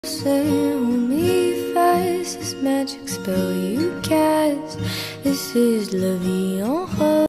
Say hold me fast, this magic spell you cast. This is La Vie en Rose.